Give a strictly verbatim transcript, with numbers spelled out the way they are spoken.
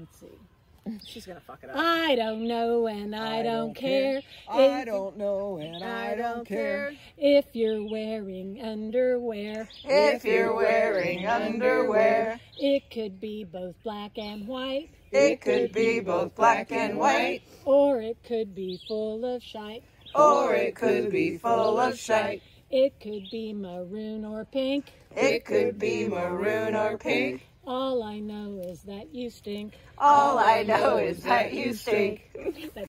Let's see. She's gonna fuck it up. I don't know and I, I don't, don't care. care. I If- don't know and I don't care. If you're wearing underwear, If you're wearing underwear, it could be both black and white, it could be both black and white, or it could be full of shite. or it could be full of shite. It could be maroon or pink. It could be maroon or pink. All I know is that you stink. All I know is that you stink.